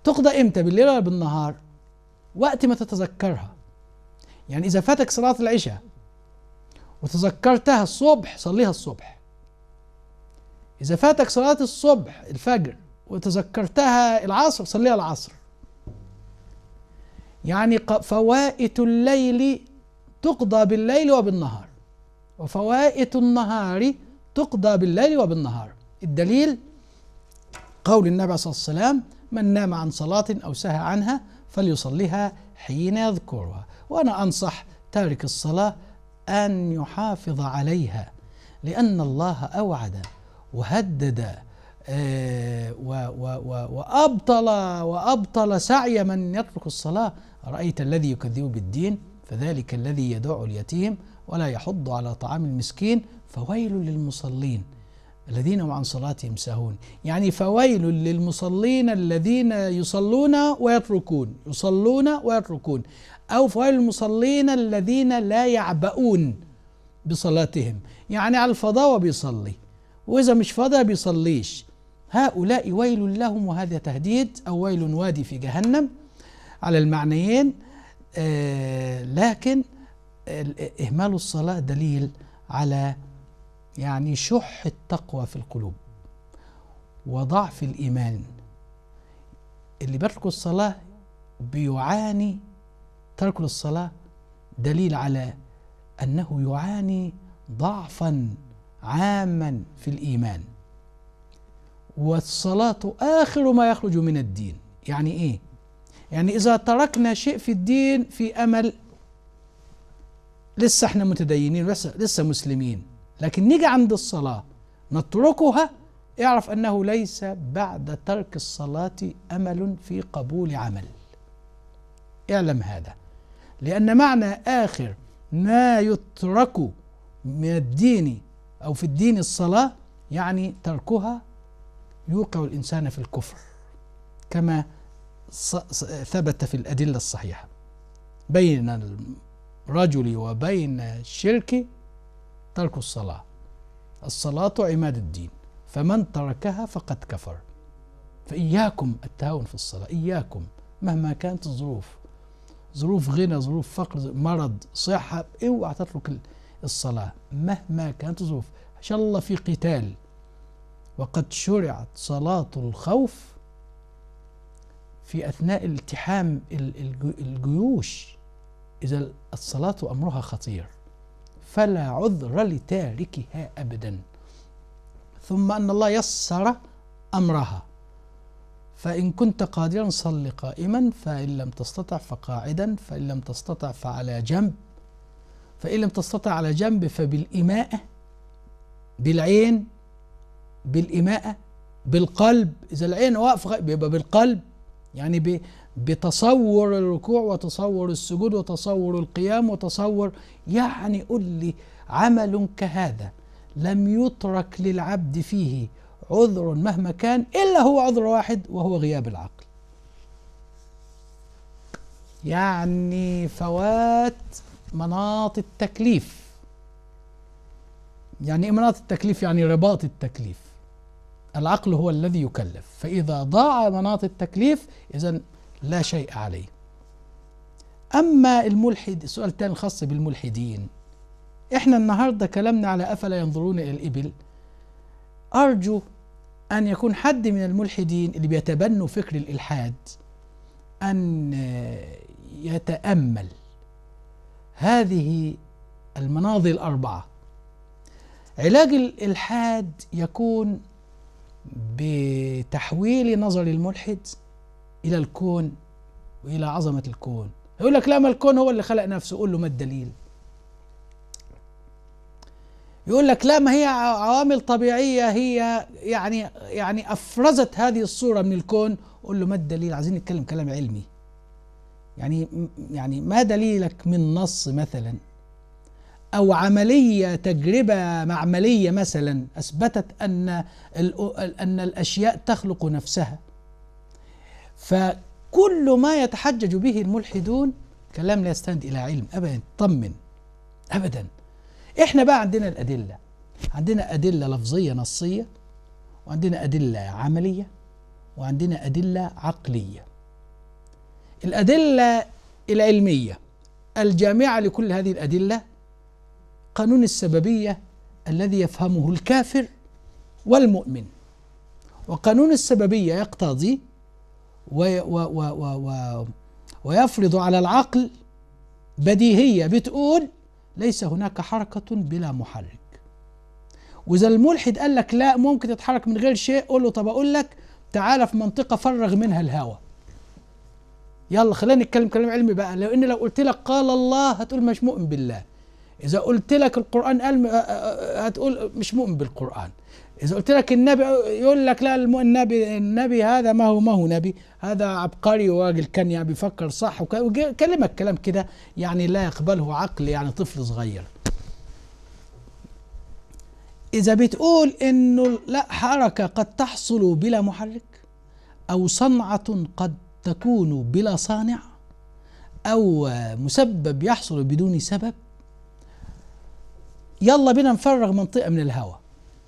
تقضى إمتى؟ بالليل ولا بالنهار؟ وقت ما تتذكرها. يعني إذا فاتك صلاة العشاء وتذكرتها الصبح صليها الصبح. إذا فاتك صلاة الصبح الفجر وتذكرتها العصر صليها العصر. يعني فوائت الليل تقضى بالليل وبالنهار، وفوائت النهار تقضى بالليل وبالنهار. الدليل قول النبي صلى الله عليه وسلم: من نام عن صلاة أو سهى عنها فليصليها حين يذكرها. وأنا أنصح تارك الصلاة أن يحافظ عليها، لأن الله أوعد وهدد وأبطل سعي من يترك الصلاة. رأيت الذي يكذب بالدين فذلك الذي يدع اليتيم ولا يحض على طعام المسكين فويل للمصلين الذين هم عن صلاتهم ساهون. يعني فويل للمصلين الذين يصلون ويتركون، يصلون ويتركون، أو فويل للمصلين الذين لا يعبؤون بصلاتهم، يعني على الفضاء وبيصلي، وإذا مش فاضي بيصليش. هؤلاء ويل لهم، وهذا تهديد أو ويل وادي في جهنم على المعنيين. لكن إهمال الصلاة دليل على يعني شح التقوى في القلوب وضعف الإيمان. اللي بيترك الصلاة بيعاني، ترك الصلاة دليل على أنه يعاني ضعفا عاما في الإيمان. والصلاة آخر ما يخرج من الدين. يعني إيه؟ يعني إذا تركنا شيء في الدين في أمل لسه احنا متدينين لسه مسلمين، لكن نيجي عند الصلاة نتركها، اعرف أنه ليس بعد ترك الصلاة أمل في قبول عمل. اعلم هذا، لأن معنى آخر ما يترك من الدين أو في الدين الصلاة، يعني تركها يوقع الإنسان في الكفر، كما ثبت في الأدلة الصحيحة. بين الرجل وبين الشرك ترك الصلاة. الصلاة عماد الدين، فمن تركها فقد كفر. فإياكم التهاون في الصلاة، إياكم مهما كانت الظروف، ظروف غنى، ظروف فقر، مرض، صحة، اوعى تترك الصلاة مهما كانت الظروف. إن شاء الله في قتال وقد شرعت صلاة الخوف في أثناء التحام الجيوش، إذا الصلاة أمرها خطير فلا عذر لتاركها أبدا. ثم أن الله يسر أمرها، فإن كنت قادرا صل قائما، فإن لم تستطع فقاعدا، فإن لم تستطع فعلى جنب، فإن لم تستطع على جنب فبالإماءة، بالعين، بالإماءة، بالقلب. إذا العين واقفة يبقى بالقلب، يعني بتصور الركوع وتصور السجود وتصور القيام وتصور. يعني قل لي عمل كهذا لم يترك للعبد فيه عذر مهما كان إلا هو عذر واحد، وهو غياب العقل. يعني فوات مناط التكليف. يعني إيه مناط التكليف؟ يعني رباط التكليف. العقل هو الذي يكلف، فإذا ضاع مناط التكليف إذن لا شيء عليه. أما الملحد، السؤال الثاني الخاص بالملحدين. إحنا النهاردة كلامنا على أفلا ينظرون إلى الإبل. أرجو أن يكون حد من الملحدين اللي بيتبنوا فكر الإلحاد أن يتأمل هذه المناظر الأربعة. علاج الإلحاد يكون بتحويل نظر الملحد إلى الكون وإلى عظمة الكون. يقول لك لا، ما الكون هو اللي خلق نفسه. قول له ما الدليل؟ يقول لك لا، ما هي عوامل طبيعية هي يعني أفرزت هذه الصورة من الكون. قول له ما الدليل؟ عايزين نتكلم كلام علمي. يعني ما دليلك من نص مثلا أو عملية تجربة معملية مثلا أثبتت أن الأشياء تخلق نفسها؟ فكل ما يتحجج به الملحدون كلام لا يستند إلى علم أبدا. طمن أبدا. إحنا بقى عندنا الأدلة، عندنا أدلة لفظية نصية، وعندنا أدلة عملية، وعندنا أدلة عقلية. الأدلة العلمية الجامعة لكل هذه الأدلة قانون السببية الذي يفهمه الكافر والمؤمن. وقانون السببية يقتضي ويفرض على العقل بديهية بتقول ليس هناك حركة بلا محرك. وإذا الملحد قال لك لا ممكن تتحرك من غير شيء، قول له طب أقول لك تعالى في منطقة فرغ منها الهواء. يلا خلينا نتكلم كلام علمي بقى. لو قلت لك قال الله هتقول مش مؤمن بالله. إذا قلت لك القرآن قال هتقول مش مؤمن بالقرآن. إذا قلت لك النبي يقول لك لا النبي هذا ما هو نبي، هذا عبقري وراجل كان يعني بيفكر صح وكلمك كلام كده يعني لا يقبله عقل يعني طفل صغير. إذا بتقول إنه لا حركة قد تحصل بلا محرك، أو صنعة قد تكون بلا صانع، أو مسبب يحصل بدون سبب، يلا بينا نفرغ منطقة من الهواء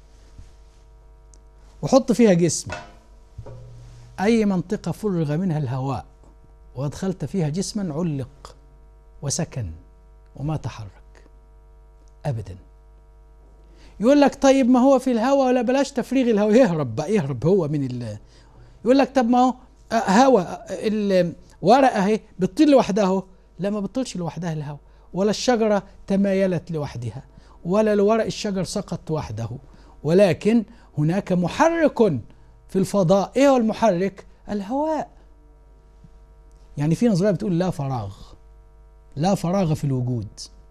وحط فيها جسم. أي منطقة فرغ منها الهواء وأدخلت فيها جسما علق وسكن وما تحرك أبدا. يقول لك طيب ما هو في الهواء، ولا بلاش تفريغ الهواء، يهرب بقى، يهرب هو من يقول لك طب ما هو هواء الورقة اهي بتطير لوحدها اهو. لا ما بتطيرش لوحدها الهواء، ولا الشجرة تمايلت لوحدها، ولا الورق الشجر سقط وحده، ولكن هناك محرك في الفضاء. ايه هو المحرك؟ الهواء. يعني في نظرية بتقول لا فراغ، لا فراغ في الوجود.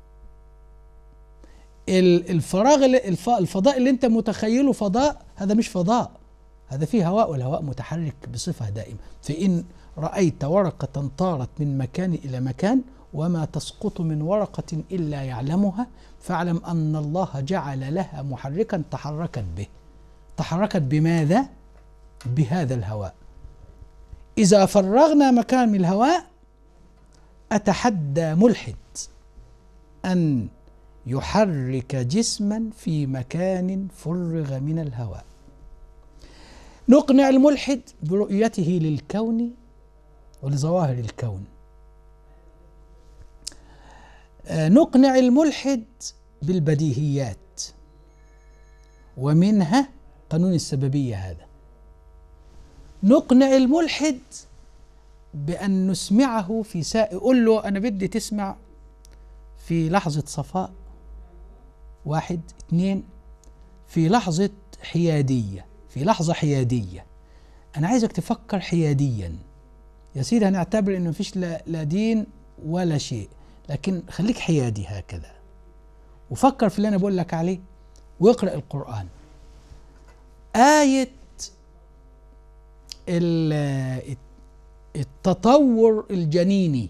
الفراغ الفضاء اللي انت متخيله فضاء، هذا مش فضاء، هذا فيه هواء، والهواء متحرك بصفة دائمة. فإن رأيت ورقة طارت من مكان إلى مكان وما تسقط من ورقة إلا يعلمها، فاعلم أن الله جعل لها محركا تحركت به. تحركت بماذا؟ بهذا الهواء. إذا فرغنا مكان من الهواء أتحدى ملحد أن يحرك جسما في مكان فرغ من الهواء. نقنع الملحد برؤيته للكون ولظواهر الكون. نقنع الملحد بالبديهيات، ومنها قانون السببية هذا. نقنع الملحد بأن نسمعه في قول له أنا بدي تسمع في لحظة صفاء، 1 2، في لحظة حيادية، في لحظة حيادية أنا عايزك تفكر حياديا. يا سيدي هنعتبر إنه مفيش لا دين ولا شيء، لكن خليك حيادي هكذا وفكر في اللي أنا بقول لك عليه، واقرأ القرآن. آية التطور الجنيني،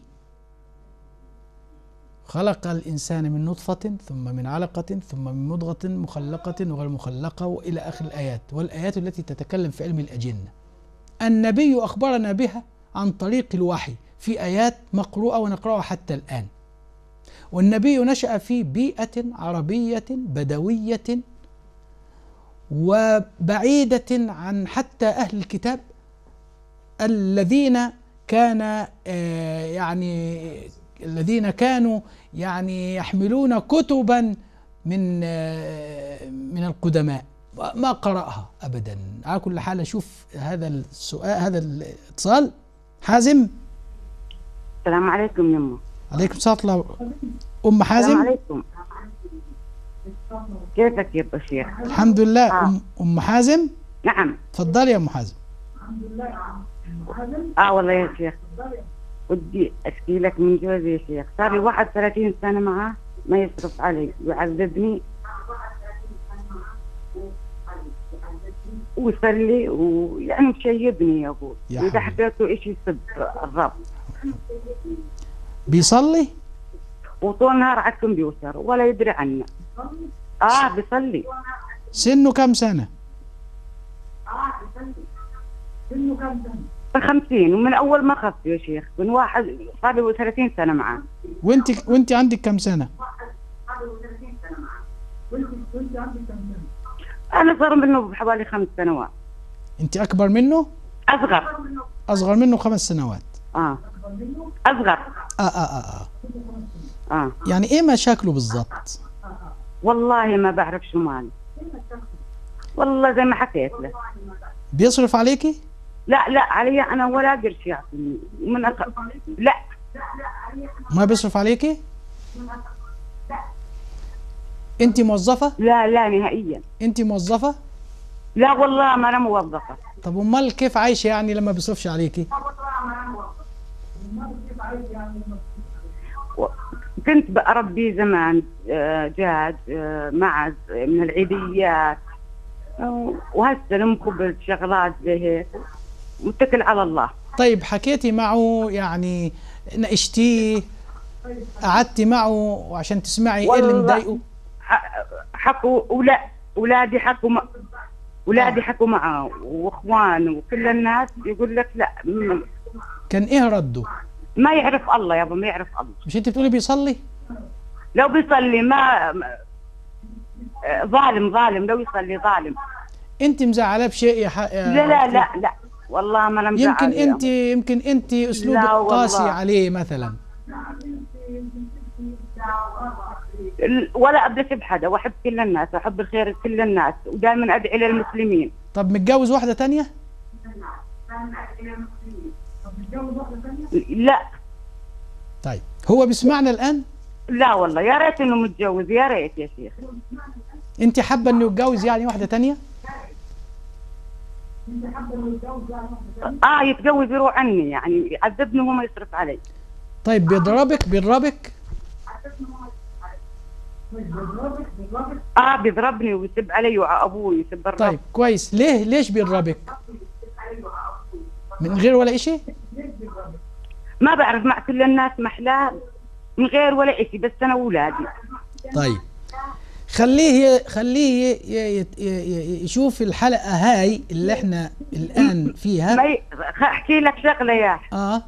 خلق الإنسان من نطفة ثم من علقة ثم من مضغة مخلقة وغير مخلقة وإلى آخر الآيات، والآيات التي تتكلم في علم الأجنة. النبي أخبرنا بها عن طريق الوحي في آيات مقروءة ونقرأها حتى الآن. والنبي نشأ في بيئة عربية بدوية وبعيدة عن حتى أهل الكتاب الذين كانوا يعني يحملون كتبا من القدماء ما قرأها أبدا. على كل حال أشوف هذا السؤال، هذا الاتصال. حازم، السلام عليكم يمه. عليكم السلام. أم حازم، السلام عليكم، كيفك يا بشير؟ الحمد لله. أم حازم، نعم تفضلي يا أم حازم. الحمد لله. والله يا شيخ ودي أشكي لك من جوزي يا شيخ. صار لي 31 سنة معاه ما يصرف علي، يعذبني ويصلي ويعني مشيبني يا أبوي، وإذا حبيته إيش يسب الرب. بيصلي؟ وطول النهار على الكمبيوتر ولا يدري عنا. بيصلي. سنه كم سنة؟ سنه كم سنة؟ 50، ومن أول ما خف يا شيخ، من واحد صار له 30 سنة معاه. وأنت عندك كم سنة؟ وأنت عندك كم سنة؟ أنا صار منه بحوالي 5 سنوات. أنت أكبر منه؟ أصغر منه 5 سنوات. أصغر. يعني إيه مشاكله بالضبط؟ والله ما بعرف شو مالي، والله زي ما حكيت لك. بيصرف عليكي؟ لا لا علي أنا ولا قرش يعطيني لا. ما بيصرف عليكي؟ أنت موظفة؟ لا لا نهائيا. أنت موظفة؟ لا والله ما أنا موظفة. طب أمال كيف عايشة يعني لما بيصرفش عليكي؟ كنت بربي زمان دجاج معز من العيديات، وهسه لم خبز شغلات زي هيك، متكل على الله. طيب حكيتي معه يعني، ناقشتيه، قعدتي معه عشان تسمعي ايه اللي مضايقه؟ حكوا اولادي حكوا اولادي حكوا معه واخوانه وكل الناس يقول لك لا. كان ايه رده؟ ما يعرف الله يابا، ما يعرف الله. مش انت بتقولي بيصلي؟ لو بيصلي ما ظالم لو يصلي ظالم. انت مزعلاه بشيء لا لا لا لا والله ما انا مزعله. يمكن انت اسلوبك قاسي عليه مثلا. ولا ابلش بحدا، واحب كل الناس، واحب الخير لكل الناس، ودائما ادعي للمسلمين. طب متجوز واحده ثانيه؟ لا. طيب هو بيسمعنا الان؟ لا والله يا ريت انه متجوز، يا ريت يا شيخ. انت حابه انه يتجوز يعني واحده ثانيه؟ يتجوز يروح عني، يعني يعذبني وهو ما يصرف علي. طيب بيضربك؟ بيضربني ويسب علي وعلى ابوي ويسب الرب. طيب كويس، ليش بيضربك؟ من غير ولا شيء؟ ما بعرف، مع كل الناس محلاه من غير ولا شيء، بس انا واولادي. طيب خليه يشوف الحلقة هاي اللي احنا الآن فيها. احكي لك شغلة يا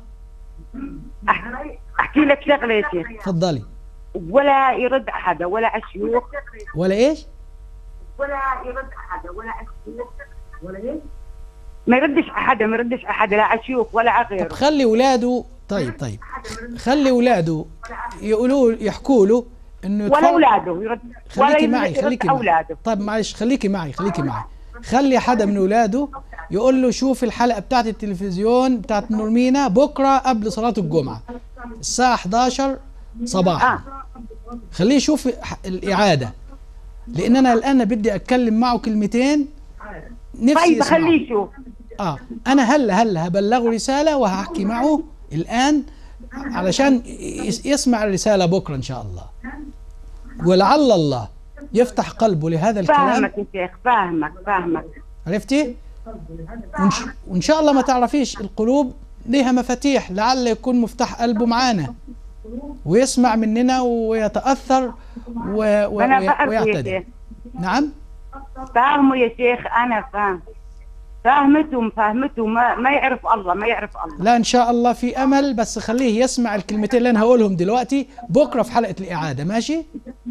احكي لك شغلة يا شيخ. تفضلي. ولا يرد حدا ولا عشيوخ ولا ايش؟ ولا يرد حدا ولا عشيوخ ولا ايش؟ ما يردش حدا لا عشيوخ ولا عغيره. طب خلي اولاده، طيب خلي اولاده يحكوا له انه ولا اولاده يرد. خليكي معي طيب معلش خليكي معي. خلي حدا من اولاده يقول له شوف الحلقه بتاعت التلفزيون بتاعت نور مينا بكره قبل صلاه الجمعه الساعه 11 صباحا. خليه يشوف الاعاده، لان انا الان بدي اتكلم معه كلمتين نفسي طيب خليه يشوف. انا هلا هبلغه رساله وهحكي معه الان علشان يسمع الرساله بكره ان شاء الله، ولعل الله يفتح قلبه لهذا الكلام. فاهمك يا شيخ، فاهمك. عرفتي؟ وان شاء الله ما تعرفيش القلوب ليها مفاتيح، لعل يكون مفتاح قلبه معانا ويسمع مننا ويتاثر ويعتدي. نعم فاهمه يا شيخ، انا فاهمته ما يعرف الله، لا ان شاء الله في امل، بس خليه يسمع الكلمتين اللي انا هقولهم دلوقتي بكره في حلقه الاعاده. ماشي؟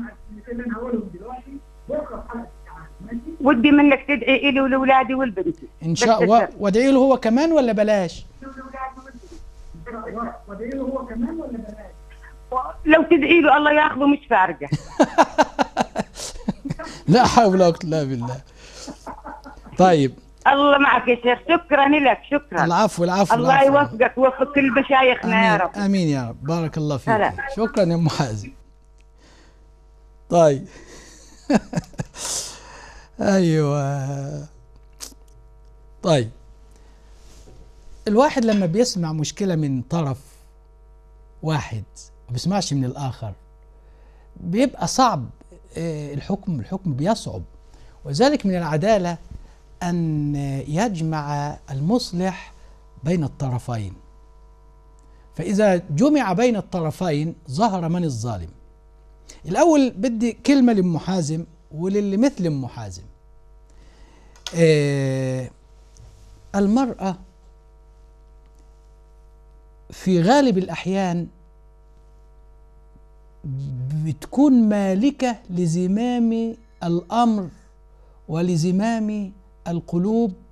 ودي منك تدعي لي ولولادي والبنتي ان شاء الله. وادعي له هو كمان ولا بلاش؟ لو تدعي له الله ياخذه مش فارقه. لا حول ولا قوه الا بالله. طيب الله معك يا شيخ، شكرا لك. شكرا. العفو. الله يوفقك ويوفق كل مشايخنا يا رب. امين يا رب. بارك الله فيك. شكرا يا ام حازم. طيب ايوه. طيب الواحد لما بيسمع مشكلة من طرف واحد ما بيسمعش من الآخر بيبقى صعب الحكم بيصعب، وذلك من العدالة أن يجمع المصلح بين الطرفين، فإذا جمع بين الطرفين ظهر من الظالم. الأول بدي كلمة لأم حازم وللي مثل أم حازم. المرأة في غالب الأحيان بتكون مالكة لزمام الأمر ولزمام القلوب